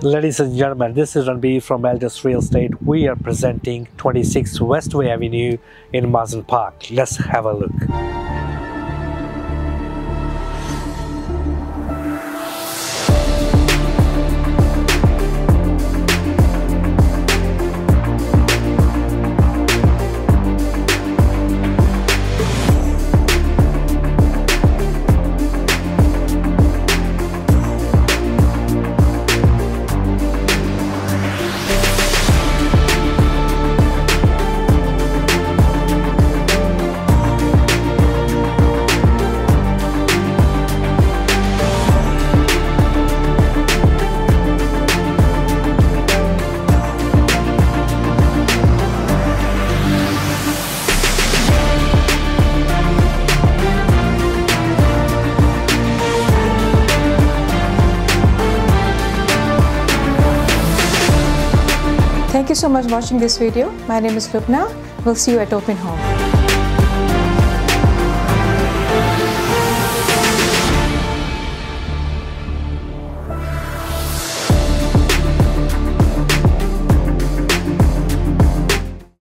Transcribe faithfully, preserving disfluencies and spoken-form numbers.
Ladies and gentlemen, this is Ranbir from Elders Real Estate. We are presenting twenty-six Westway Avenue in Marsden Park. Let's have a look. Thank you so much for watching this video. My name is Lubna. We'll see you at Open Home.